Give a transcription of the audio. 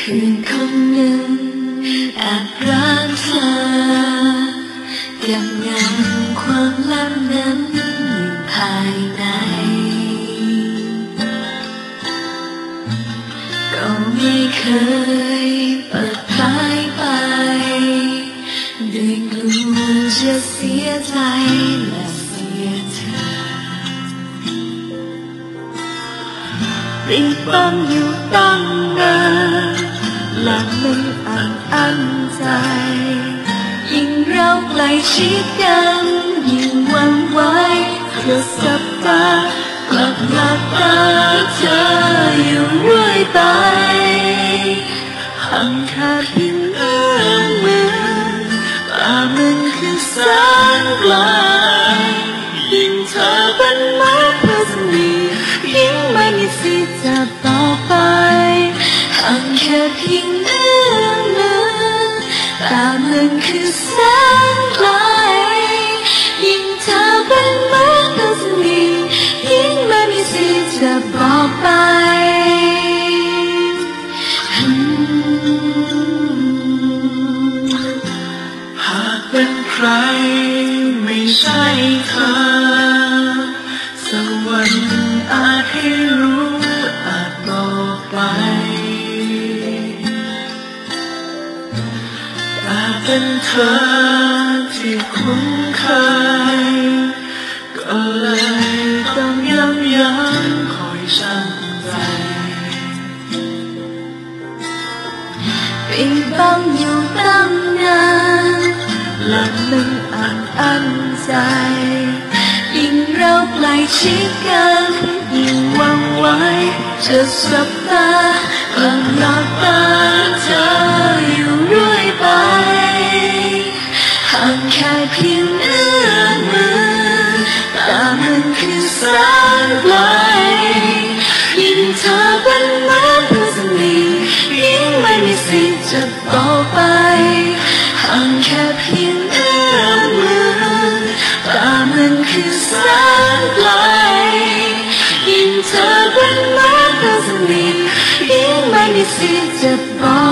คืนคนหนึ่งแอบรักเธอยังงำความลับนั้นอยู่ภายในก็ไม่เคยเปิดเผยไปด้วยกลัวจะเสียใจและเสียเธอปิดบังอยู่ตั้งนานและไม่อันใจยิ่งเราใกล้ชิดกันยิ่งหวั่นไหวเพื่อสบตากลับหลับตาเธออยู่เรื่อยไปห่างแค่เพียงเอื้อมมือแต่มันคือแสนไกลยิ่งเธอเป็นมากเพื่อสนิทยิ่งไม่มีสิทธิ์จะต่อไปห่างแค่เพียงเอื้อมมือแต่มันคือแสนไกลยิ่งเธอเป็นมากเพื่อสนิทยิ่งไม่มีสิทธิ์จะบอกไปหากเป็นใครไม่ใช่เธอสวรรค์อาจให้รู้อาจบอกไปแต่เป็นเธอที่คุ้นเคยก็เลยต้องย้ำคอยชั่งใจปิดบังอยู่ตั้งนานและไม่อันใจยิ่งเราใกล้ชิดกันยิ่งหวั่นไหวจะสบตากลับหลับตาเธออยู่เรื่อยไปห่างแค่เพียงเอื้อมมือแต่มันคือแสนไกลยิ่งเธอเป็นเหมือนเพื่อนสนิทยิ่งไม่มีสิทธิ์จะบอกไปห่างแค่เพียงเอื้อมมือแต่มันคือแสนไกลยิ่งเธอเป็นเหมือนเพื่อนสนิทยิ่งไม่มีสิทธิ์จะบอก